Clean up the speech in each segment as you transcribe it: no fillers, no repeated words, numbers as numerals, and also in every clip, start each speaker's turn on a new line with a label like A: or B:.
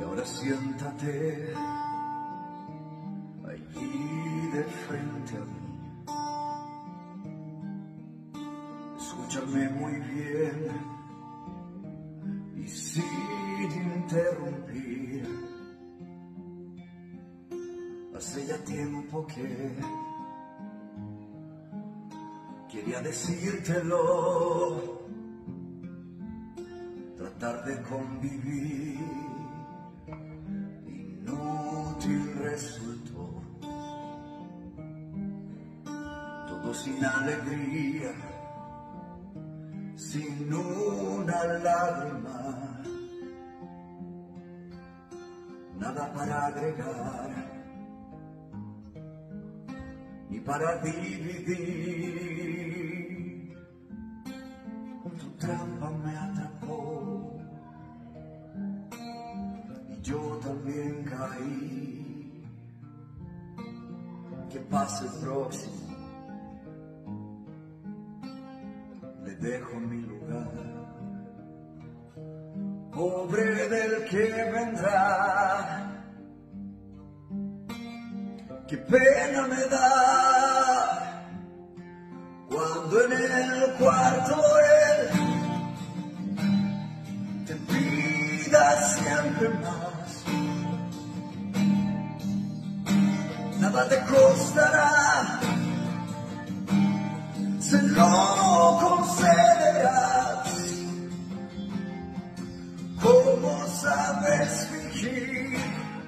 A: ahora siéntate allí de frente a mí. Escúchame muy bien y sin interrumpir. Hace ya tiempo que quería decírtelo, tratar de convivir, inútil resultó, todo sin alegría, sin una lágrima, nada para agregar, ni para dividir. Tu trampa me atrapó y yo también caí. Que pase el próximo, le dejo mi lugar. Pobre del que vendrá, qué pena me da cuando en el cuarto él te pida siempre más. Nada te costará, se lo concederás. ¿Cómo sabes fingir?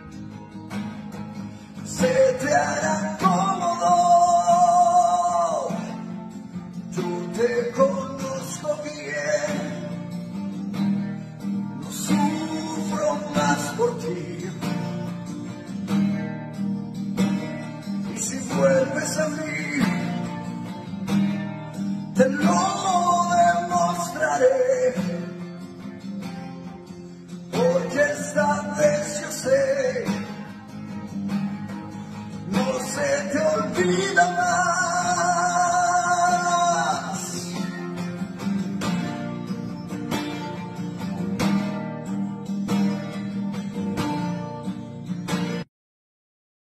A: Se te hará cómodo. Yo te conozco bien, no sufro más por ti.